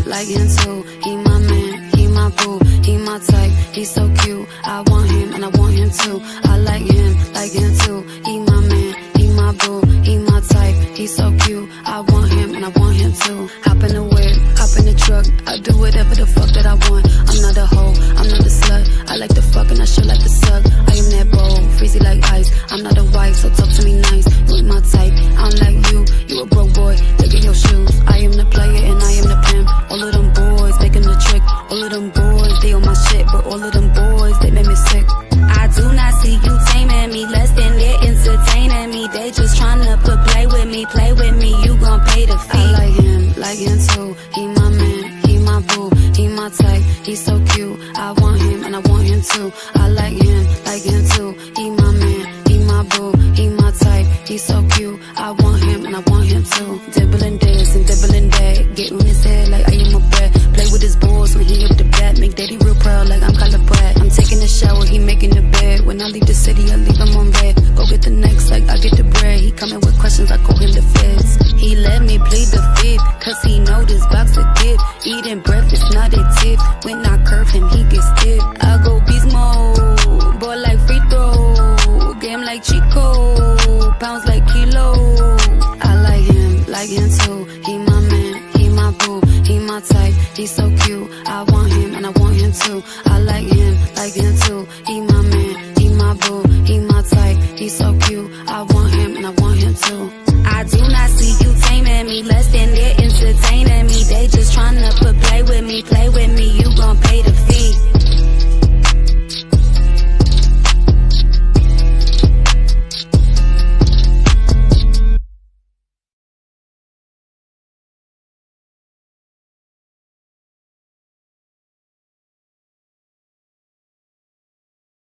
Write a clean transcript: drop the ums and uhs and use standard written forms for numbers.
like him too. He my man, he my boo, he my type, he's so cute. I want him and I want him too. I like him too. He my man, he my boo, he my type, he's so cute. I want him and I want him too. Hop in the whip, hop in the truck, I do whatever the fuck that I want. I'm not a hoe, I'm not a slut. I like to fuck and I sure like to suck. I am that bold, freezy like ice. I'm not a wife, so talk to me nice. You ain't my type, I don't like you. You a broke boy, look at your shoes. I am the player and I am the pimp. All of them boys making the trick. All of them boys, they on my shit, but all of them boys, they make me sick. I do not see you taming me, less than they're entertaining me. They just tryna play with me, you gon' pay the fee. I like him too. He my man, he my boo, he my type, he's so cute. I want him and I want him too. I like him too. He my man, he my boo, he my type, he's so cute. I want him and I want him too. Dibbling this and dibbling that, get on his head like I am a brat. Play with his balls when he up the bat, make daddy real proud like I'm Kyla Pratt. I'm taking a shower, he making the bed. When I leave the city, I leave him on red. Go get the next like I get the bread. He coming with questions, I call him the feds. He let me plead the fifth, cause he know this box a dip. Eating breakfast, not a tip. When I curve him, he gets stiff. I go beast mode, ball like free throw, game like Chico, pounds like kilo. I like him too. He my man, he my boo, he my type, he's so cute. I want him and I want him too. I like him too. He